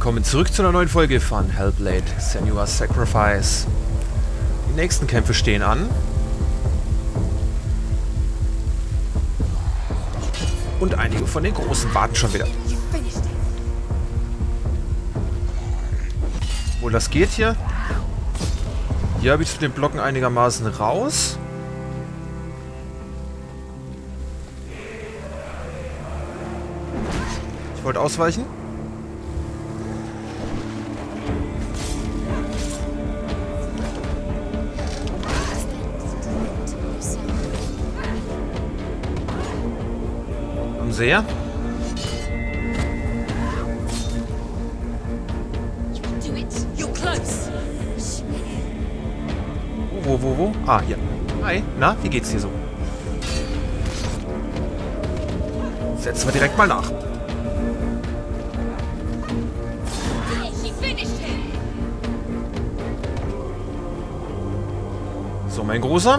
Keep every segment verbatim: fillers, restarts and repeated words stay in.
willkommen zurück zu einer neuen Folge von Hellblade: Senua's Sacrifice. Die nächsten Kämpfe stehen an. Und einige von den Großen warten schon wieder. Wo das geht hier? Hier habe ich zu den Blocken einigermaßen raus. Ich wollte ausweichen. Am Seher. Wo, wo, wo? Ah, hier. Hi. Na, wie geht's dir so? Setzen wir direkt mal nach. So, mein Großer.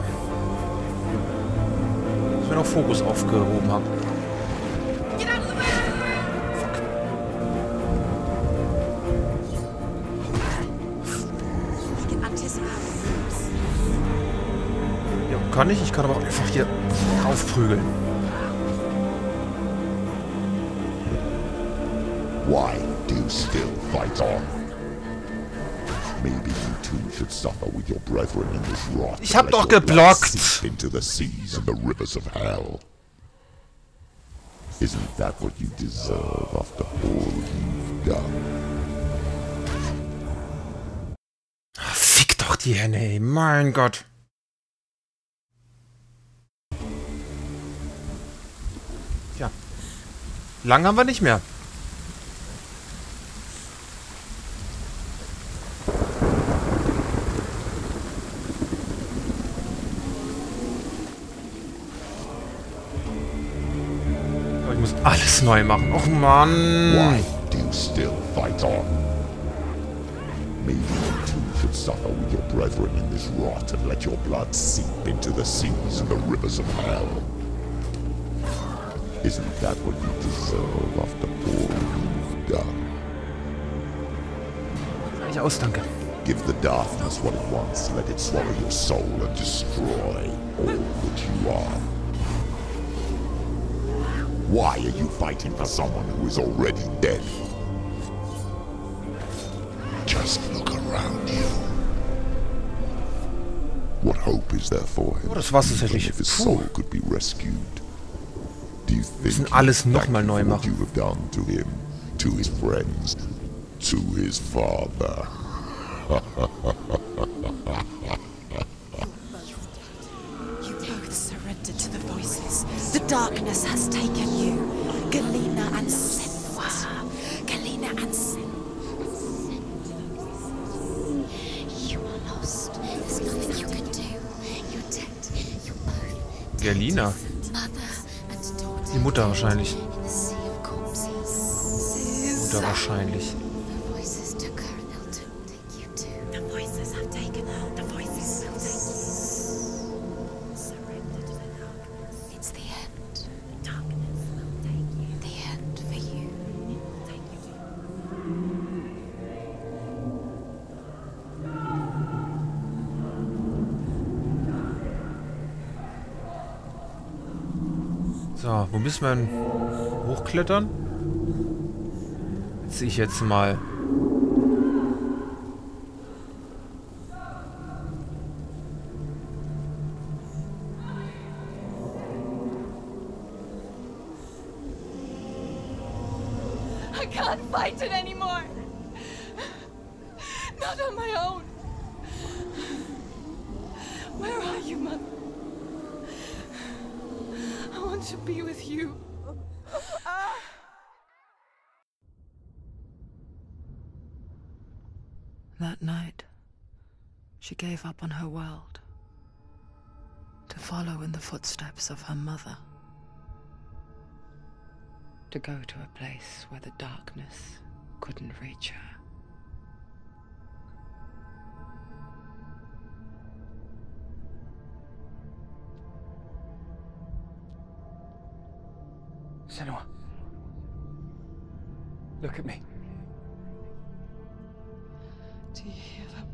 Dass wir noch Fokus aufgehoben haben. Fuck. Ja, kann ich. Ich kann aber auch einfach hier draufprügeln. Why do you still fight on? Maybe you too should suffer with your brethren in this wrath. Ich hab doch geblockt. Into the seas and the rivers of hell. Isn't that what you deserve after all you've done? Fick doch die Henne, ey. Mein Gott. Tja. Lang haben wir nicht mehr. Ich muss alles neu machen. Och Mann. Why do you still fight on? Maybe you too should suffer with your brethren in this rot and let your blood seep into the seas and the rivers of hell. Isn't that what you deserve after all you've done? Ich aus, danke. Give the darkness what it wants, let it swallow your soul and destroy all that you are. Why are you fighting for someone who is already dead? Just look around you. What hope is there for him? Oh, das war's tatsächlich. If his Puh. soul could be rescued. Do you think müssen alles he'd noch thank mal you neu for what machen. you have done to him, to his friends, to his father? You both surrendered to the voices. The darkness has taken you. Galena and Senua. Galena and Senua. You are lost. There's nothing you can do. You're dead. You're both Galena. mother and daughter. Die Mutter wahrscheinlich. In the sea of corpses. Mutter wahrscheinlich. The voices took her and they'll take you too. The voices have taken her. The voices will take you. Surrender to the darkness. It's the end. The darkness will take you. The end for you. It will take you to. So, wo müssen wir denn hochklettern? Jetzt sehe ich jetzt mal. I can't fight it anymore. Not on my own. Where are you, Mother? I want to be with you. That night, she gave up on her world to follow in the footsteps of her mother, to go to a place where the darkness couldn't reach her. Senua. Look at me. Do you hear them?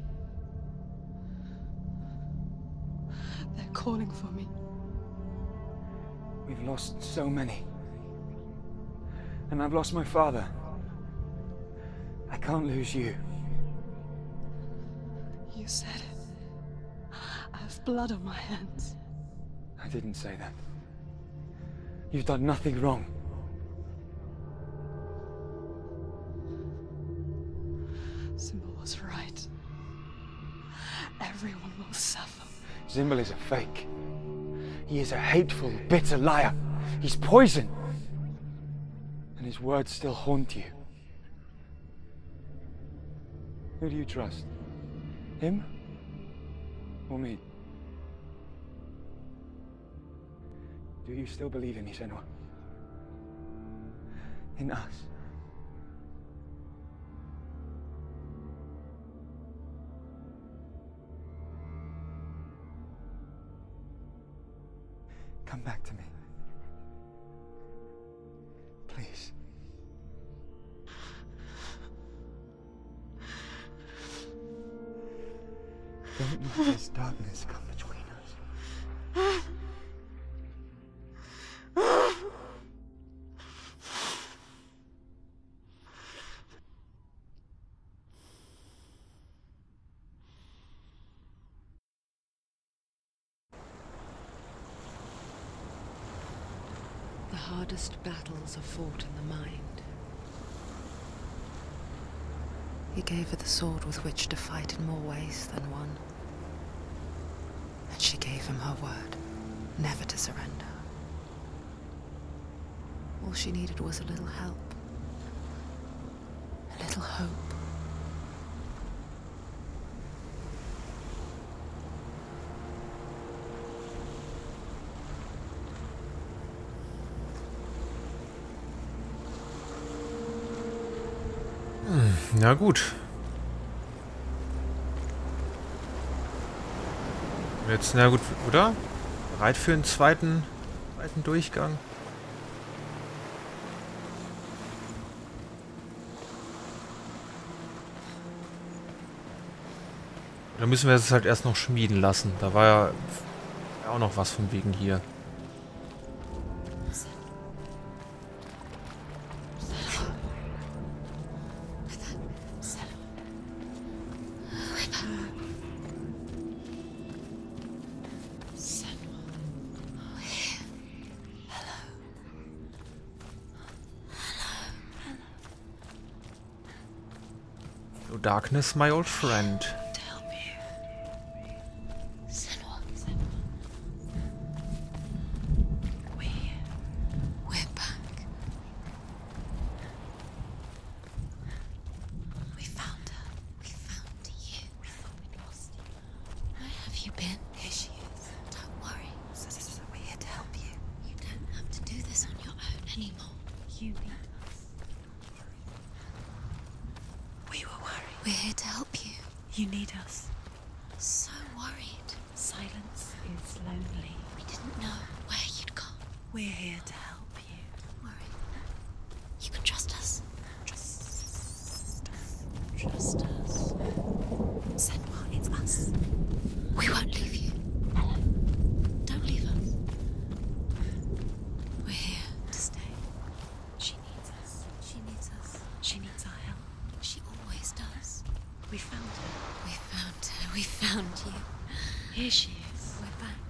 They're calling for me. We've lost so many. And I've lost my father. I can't lose you. You said it. I have blood on my hands. I didn't say that. You've done nothing wrong. Symbol was right. Everyone will suffer. Symbol is a fake. He is a hateful, bitter liar. He's poison. And his words still haunt you. Who do you trust? Him? Or me? Do you still believe in me, Senua? In us? Come back to me. Please. Don't let this darkness come between us. The hardest battles are fought in the mind. He gave her the sword with which to fight in more ways than one. And she gave him her word, never to surrender. All she needed was a little help. A little hope. Na gut. Jetzt, na gut, oder? Bereit für einen zweiten, zweiten Durchgang? Da müssen wir es halt erst noch schmieden lassen. Da war ja auch noch was von wegen hier. Oh, darkness, my old friend. To help you. Senua. We... We're back. We found her. We found you. We thought we'd lost you. Where have you been? Here she is. Don't worry. We're here to help you. You don't have to do this on your own anymore. You need us. We were worried. We're here to help you. You need us. So worried. Silence is lonely. We didn't know where you'd gone. We're here to help you. Don't worry. You can trust us. Trust us. Trust us. Senua, it's us. We won't leave you. Hello. Don't leave us. We're here to stay. She needs us. She needs us. She needs our help. She always does. We found her. We found her. We found you. Here she is. We're back.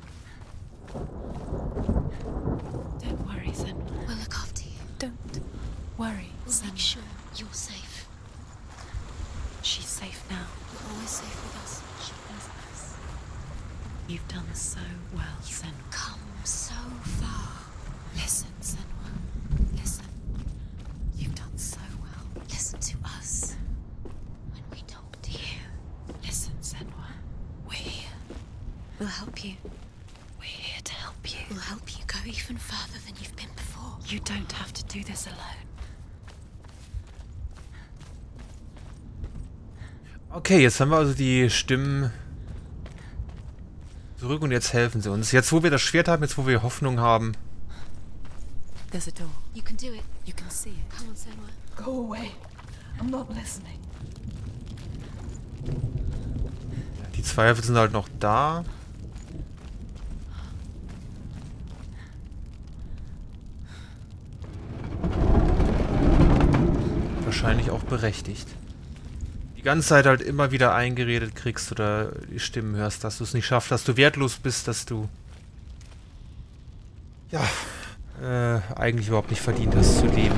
Don't worry, Senua. We'll look after you. Don't worry, We'll Senua. make sure you're safe. She's safe now. You're always safe with us. She has us. You've done so well, Senua. Come so far. Listen, Senua. Listen. You've done so well. Listen to us. When we talk to you. Listen, Senua. We're here. We'll help you. We're here to help you. We'll help you go even further than you've been before. You don't have to do this alone. Okay, jetzt haben wir also die Stimmen zurück und jetzt helfen sie uns. Jetzt, wo wir das Schwert haben, jetzt, wo wir Hoffnung haben. There's a door. You can do it. You can see it. Come on, Senua. Go away. I'm not listening. Die Zweifel sind halt noch da. Wahrscheinlich auch berechtigt. Die ganze Zeit halt immer wieder eingeredet kriegst oder die Stimmen hörst, dass du es nicht schaffst, dass du wertlos bist, dass du ja äh, eigentlich überhaupt nicht verdient hast zu leben.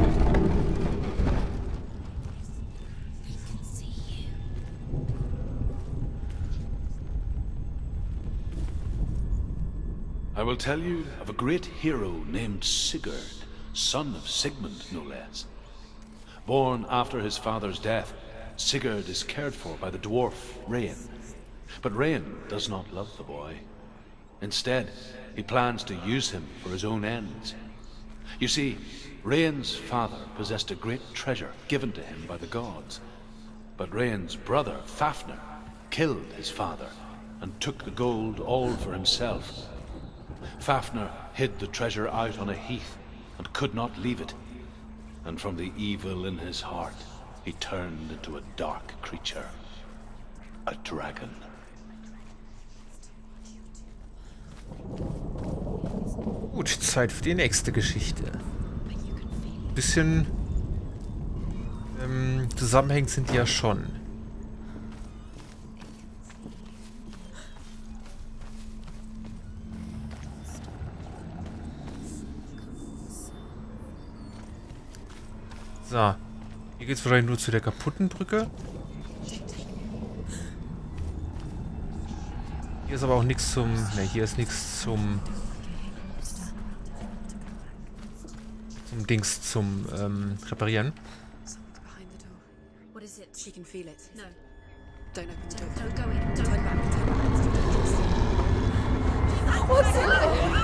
I will tell you of a great hero named Sigurd, son of Sigmund, no less. Born after his father's death, Sigurd is cared for by the dwarf Rain. But Rain does not love the boy. Instead, he plans to use him for his own ends. You see, Rain's father possessed a great treasure given to him by the gods. But Rain's brother, Fafnir, killed his father and took the gold all for himself. Fafnir hid the treasure out on a heath and could not leave it. And from the evil in his heart, he turned into a dark creature. A dragon. Gut, Zeit für die nächste Geschichte. Bisschen ähm, zusammenhängend sind die ja schon. So. Hier geht's wahrscheinlich nur zu der kaputten Brücke. Hier ist aber auch nichts zum... Ne, hier ist nichts zum... Zum Dings zum ähm, Reparieren. Behind the door. What is it? She can feel it. No. Don't open the door. Don't go in. Don't turn back. What's in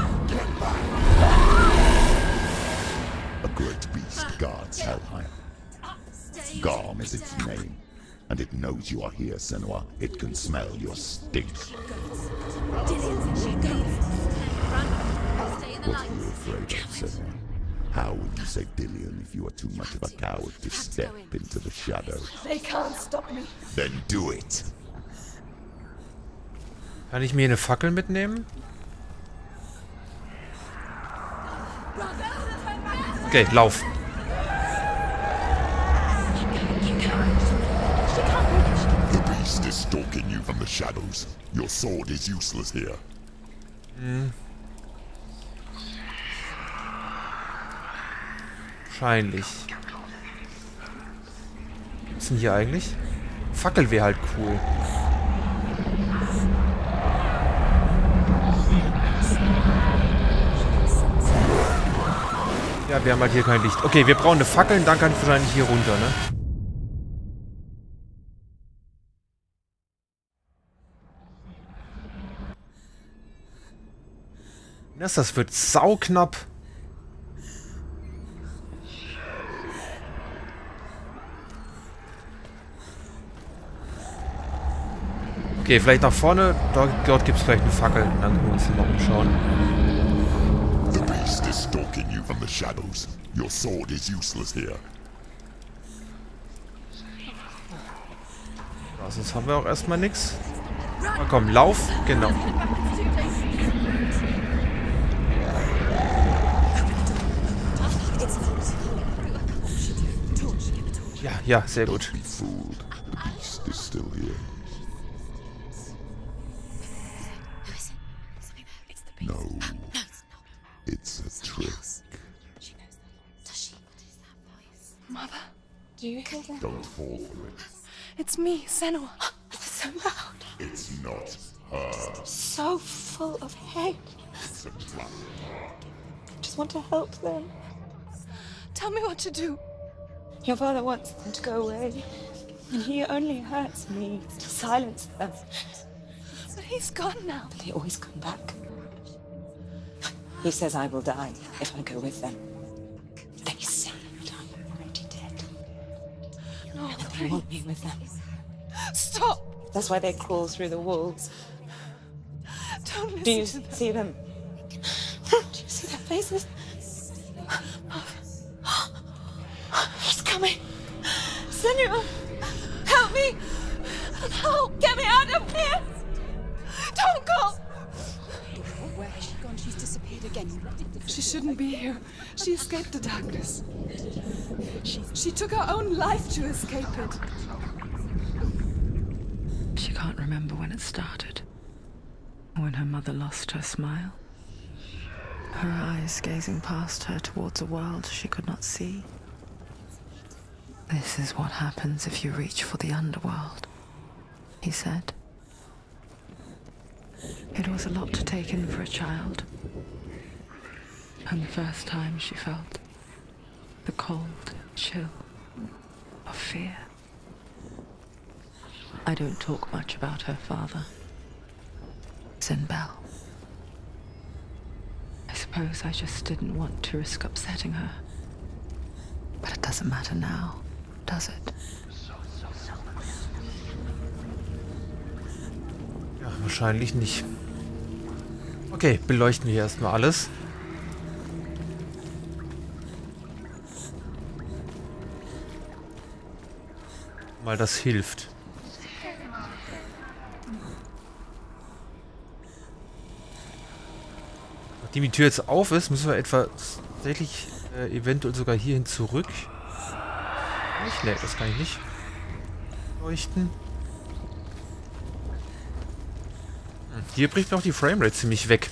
A great beast guards Helheim. Garm is its name, and it knows you are here, Senua. It can smell your stink. What are you afraid of, Senua? How would you say Dillion if you are too much of a coward to step into the shadows? They can't stop me. Then do it! Kann ich mir eine Fackel mitnehmen? Okay, lauf. The beast is stalking you from the shadows. Your sword is useless here. Hm. Wahrscheinlich. Was ist denn hier eigentlich? Fackel wäre halt cool. Ja, wir haben halt hier kein Licht. Okay, wir brauchen eine Fackel und dann kann ich wahrscheinlich hier runter, ne? Das, das wird sauknapp. Okay, vielleicht nach vorne. Dort, dort gibt es vielleicht eine Fackel. Dann können wir uns mal umschauen. The beast is stalking you from the shadows. Your sword is useless here. Ja, sonst haben wir auch erstmal nichts. Na komm, lauf. Genau. Ja, ja, sehr gut. Be fooled. The beast is still here. No, it's a trick. Mother, do you hear that? Don't fall for it. It's me, Senua. So loud. It's not her. So full of hate. It's a trap. I just want to help them. Tell me what to do. Your father wants them to go away. And he only hurts me to silence them. But he's gone now. But they always come back. He says I will die if I go with them. They say that I'm already dead. No, They please. want me with them. Stop. That's why they crawl through the walls. Don't listen Do you to them. see them? Do you see their faces? He's coming. Senua, help me. Help. Get me out of here. shouldn't be here. She escaped the darkness. She took her own life to escape it. She can't remember when it started. When her mother lost her smile. Her eyes gazing past her towards a world she could not see. This is what happens if you reach for the underworld, he said. It was a lot to take in for a child. And the first time she felt the cold chill of fear. I don't talk much about her father, Sinbel. I suppose I just didn't want to risk upsetting her. But it doesn't matter now, does it? Ja, wahrscheinlich nicht. Okay, beleuchten wir erstmal alles. Mal das hilft. Nachdem die Tür jetzt auf ist, müssen wir etwa tatsächlich äh, eventuell sogar hierhin zurück. Nicht? Ne, das kann ich nicht leuchten. Hm, hier bricht noch die Framerate ziemlich weg.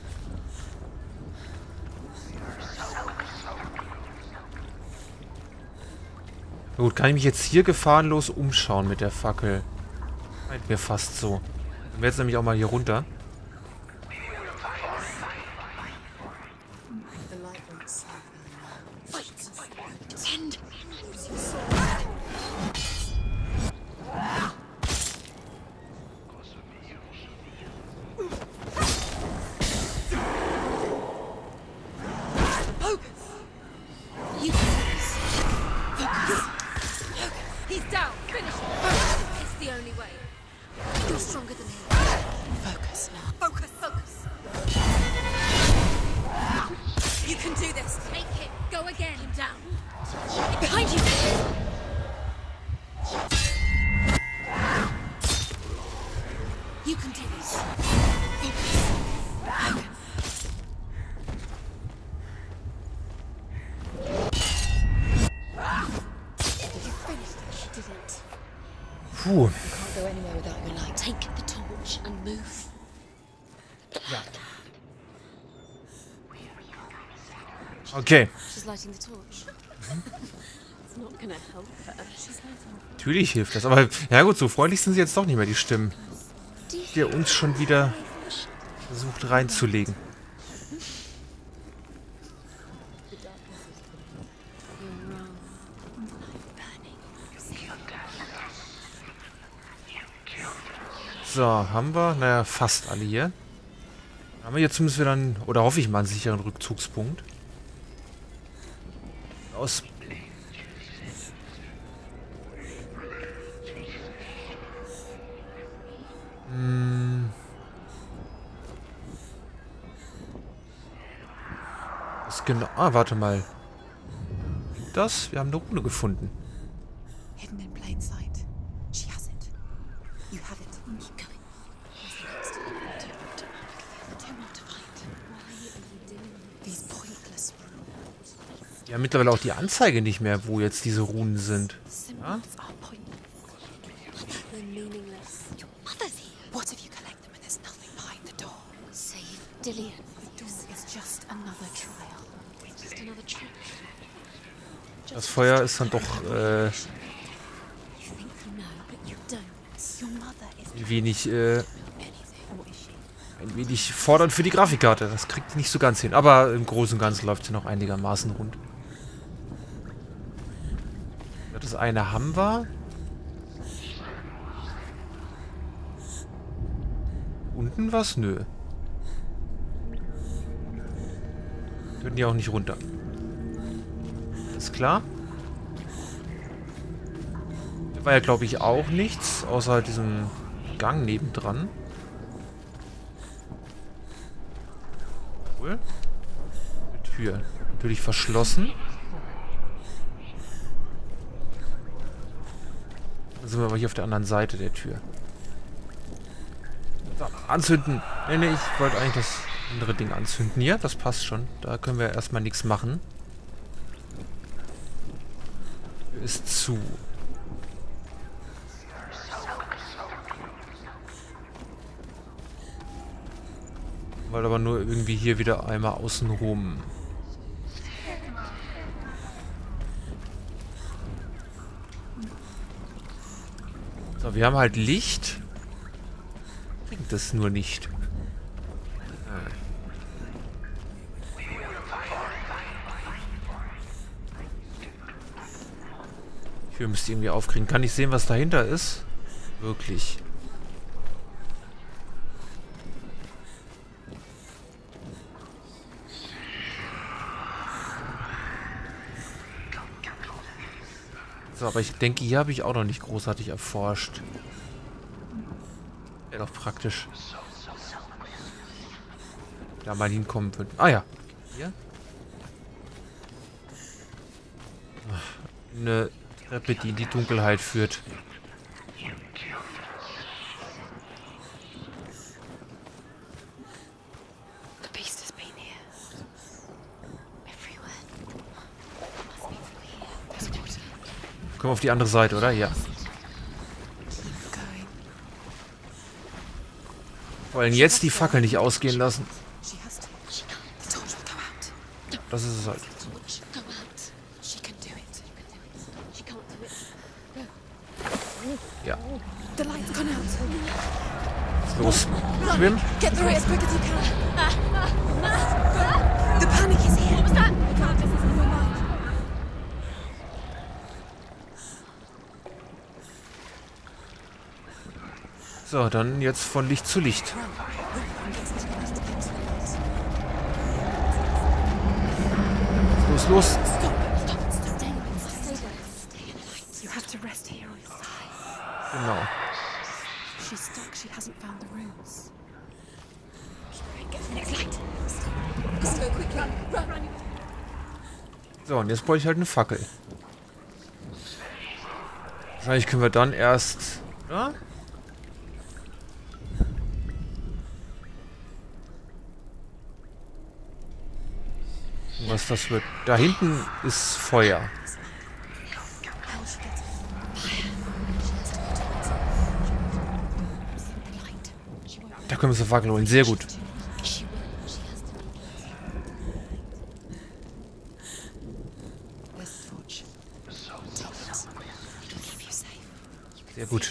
Gut, kann ich mich jetzt hier gefahrenlos umschauen mit der Fackel? Scheint mir fast so. Dann wäre jetzt nämlich auch mal hier runter. Puh. Ja. Okay. Natürlich hilft das, aber ja gut, so freundlich sind sie jetzt doch nicht mehr, die Stimmen, die er uns schon wieder versucht reinzulegen. So, haben wir, naja, fast alle hier. Haben wir jetzt zumindest wieder einen, oder hoffe ich mal, einen sicheren Rückzugspunkt. Aus. Hm. Was genau? Ah, warte mal. Das? Wir haben eine Rune gefunden. Hidden in plain sight. She has it. You have it. Keep going. Where's the next? Don't want to fight. Why are you doing these pointless rules? Wir haben mittlerweile auch die Anzeige nicht mehr, wo jetzt diese Runen sind. Ja? What if you collect them and there's nothing behind the door? Save Dillion. The door is just another trial. Just another trial. Das Feuer ist dann doch äh, ein wenig äh, ein wenig fordernd für die Grafikkarte. Das kriegt nicht so ganz hin. Aber im Großen und Ganzen läuft sie noch einigermaßen rund. Das eine haben wir. Unten was? Nö. Können die auch nicht runter. Alles klar. Hier war ja, glaube ich, auch nichts, außer halt diesem Gang nebendran. Cool. Die Tür natürlich verschlossen. Dann sind wir aber hier auf der anderen Seite der Tür. So, anzünden. Nee, nee, ich wollte eigentlich das andere Ding anzünden. Ja, das passt schon. Da können wir erstmal nichts machen. Ist zu. Weil aber nur irgendwie hier wieder einmal außen rum. So, wir haben halt Licht. Bringt das nur nicht. Hier müsst ihr irgendwie aufkriegen. Kann ich sehen, was dahinter ist? Wirklich. So, aber ich denke, hier habe ich auch noch nicht großartig erforscht. Wäre doch praktisch. Da mal hinkommen würden. Ah ja. Hier. Eine Treppe, die in die Dunkelheit führt. The beast has been here. Everywhere. Must be through here. There's water. Kommen wir auf die andere Seite, oder? Ja. Wollen jetzt die Fackel nicht ausgehen lassen. Das ist es halt. Ja. Los. Schwimmen. Get through it as quick as you can. The panic is here. What was that? We can't just listen to your mind. So, dann jetzt von Licht zu Licht. Los, los. You have to rest here or you'll die. Genau. She's stuck. She hasn't found the runes. Get the next light. Let's go quickly. Run, run. So, und jetzt brauche ich halt eine Fackel. Wahrscheinlich können wir dann erst... Ja? Was das wird. Da hinten ist Feuer. Da können wir so Fackel holen. Sehr gut. Sehr gut.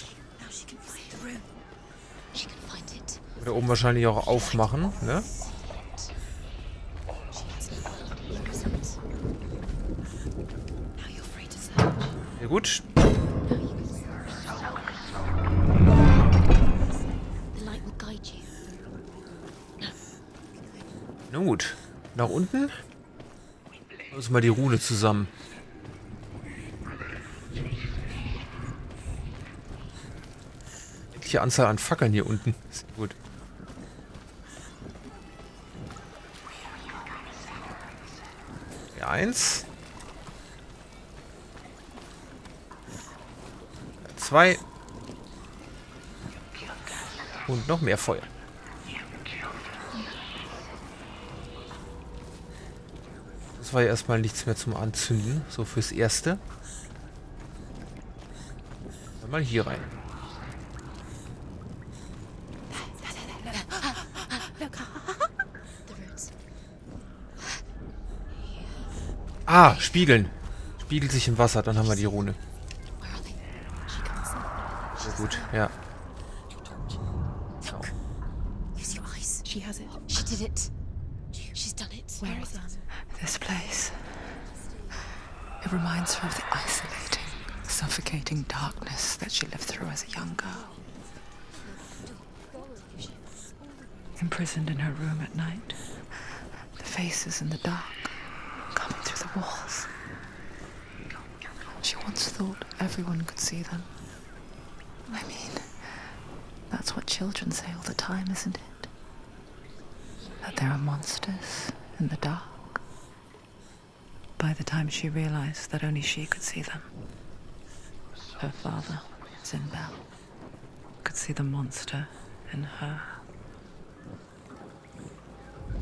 Da oben wahrscheinlich auch aufmachen, ne? Sehr gut. Na gut. Nach unten. Lass mal die Rune zusammen. Welche Anzahl an Fackeln hier unten. Sehr gut. Ja, eins. Zwei. Und noch mehr Feuer. Das war ja erstmal nichts mehr zum Anzünden. So fürs Erste. Dann mal hier rein. Ah, spiegeln. Spiegelt sich im Wasser, dann haben wir die Rune. Sehr gut, ja. Genau. She has it. She did it. She's done it. Where is it? This place. It reminds her of the isolating, suffocating darkness that she lived through as a young girl. Imprisoned in her room at night, the faces in the dark coming through the walls. She once thought everyone could see them. I mean, that's what children say all the time, isn't it? That there are monsters in the dark. By the time she realized that only she could see them, her father, Zinbel, could see the monster in her.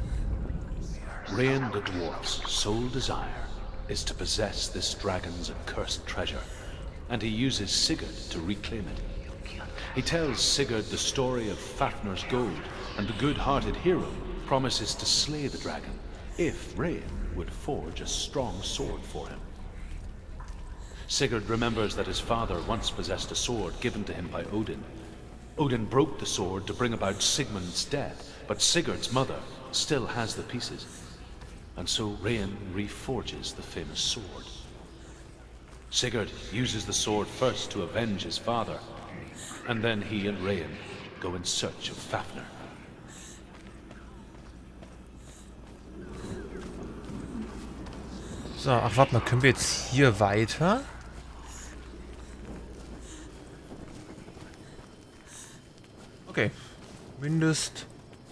Rain the dwarf's sole desire is to possess this dragon's accursed treasure, and he uses Sigurd to reclaim it. He tells Sigurd the story of Fafnir's gold, and the good-hearted hero promises to slay the dragon if Rain would forge a strong sword for him. Sigurd remembers that his father once possessed a sword given to him by Odin. Odin broke the sword to bring about Sigmund's death, but Sigurd's mother still has the pieces. And so Rain reforges the famous sword. Sigurd uses the sword first to avenge his father, and then he and Rain go in search of Fafnir. So, ach warte mal, können wir jetzt hier weiter? Okay. Mindest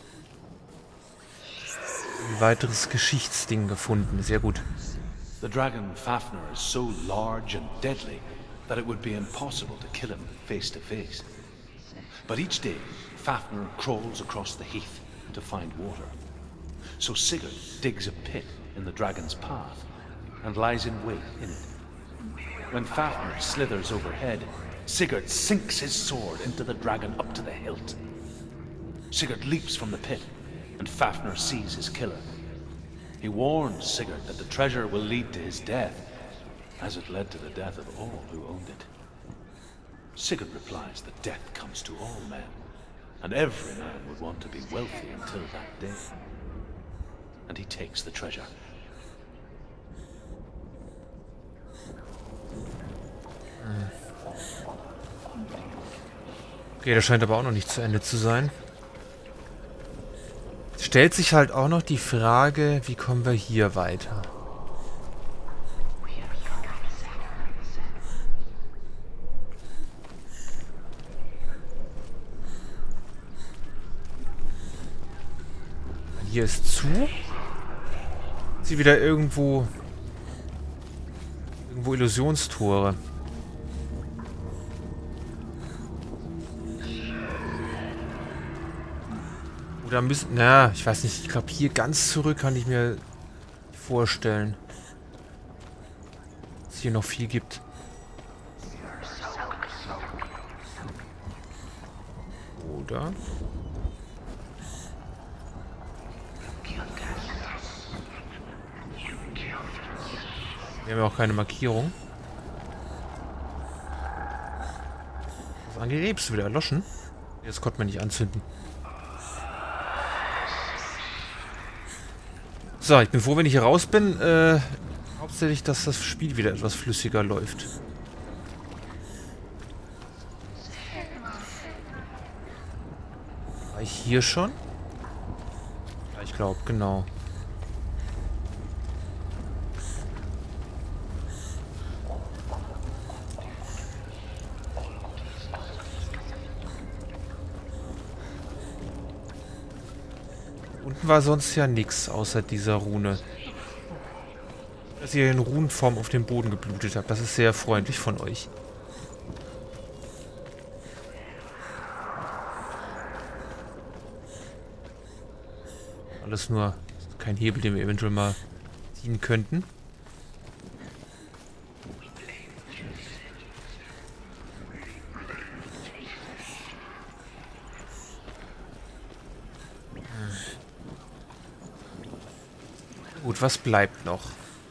ein weiteres Geschichtsding gefunden. Sehr gut. The dragon Fafnir is so large and deadly that it would be impossible to kill him face to face. But each day, Fafnir crawls across the heath to find water. So Sigurd digs a pit in the dragon's path and lies in wait in it. When Fafnir slithers overhead, Sigurd sinks his sword into the dragon up to the hilt. Sigurd leaps from the pit, and Fafnir sees his killer. He warns Sigurd that the treasure will lead to his death, as it led to the death of all who owned it. Sigurd replies that death comes to all men, and every man would want to be wealthy until that day. And he takes the treasure. Okay, das scheint aber auch noch nicht zu Ende zu sein. Es stellt sich halt auch noch die Frage, wie kommen wir hier weiter? Hier ist zu. Sie wieder irgendwo irgendwo Illusionstore. Oder müssen... Na, ich weiß nicht. Ich glaube, hier ganz zurück kann ich mir vorstellen. Dass es hier noch viel gibt. Oder... Wir haben ja auch keine Markierung. Das angenehm ist wieder erloschen. Das konnte man nicht anzünden. So, ich bin froh, wenn ich hier raus bin. Äh, hauptsächlich, dass das Spiel wieder etwas flüssiger läuft. War ich hier schon? Ja, ich glaube, genau. Unten war sonst ja nichts außer dieser Rune. Dass ihr in Runenform auf dem Boden geblutet habt. Das ist sehr freundlich von euch. Alles nur kein Hebel, den wir eventuell mal ziehen könnten. Gut, was bleibt noch?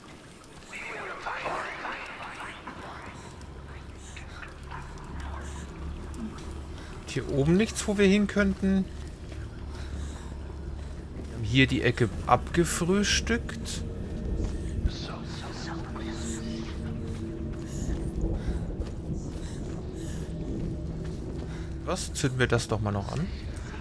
Hier oben nichts, wo wir hin könnten. Wir haben hier die Ecke abgefrühstückt. Was? Zünden wir das doch mal noch an?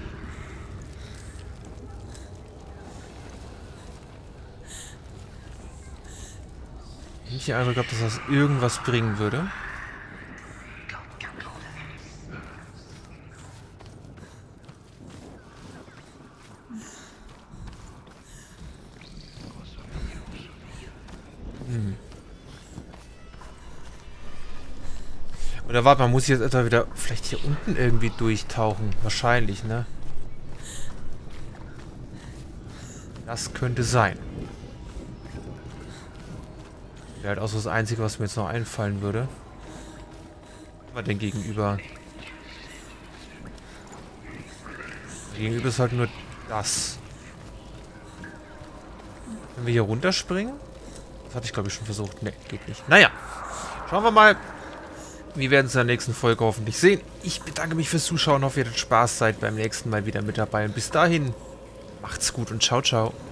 Ich habe den Eindruck gehabt, dass das irgendwas bringen würde. Hm. Oder warte, man muss jetzt etwa wieder vielleicht hier unten irgendwie durchtauchen. Wahrscheinlich, ne? Das könnte sein. Wäre halt auch so das Einzige, was mir jetzt noch einfallen würde. Was haben wir denn gegenüber? Gegenüber ist halt nur das. Können wir hier runterspringen? Das hatte ich, glaube ich, schon versucht. Ne, geht nicht. Naja. Schauen wir mal. Wir werden es in der nächsten Folge hoffentlich sehen. Ich bedanke mich fürs Zuschauen. Hoffe, ihr hattet Spaß. Seid beim nächsten Mal wieder mit dabei. Und bis dahin, macht's gut und ciao, ciao.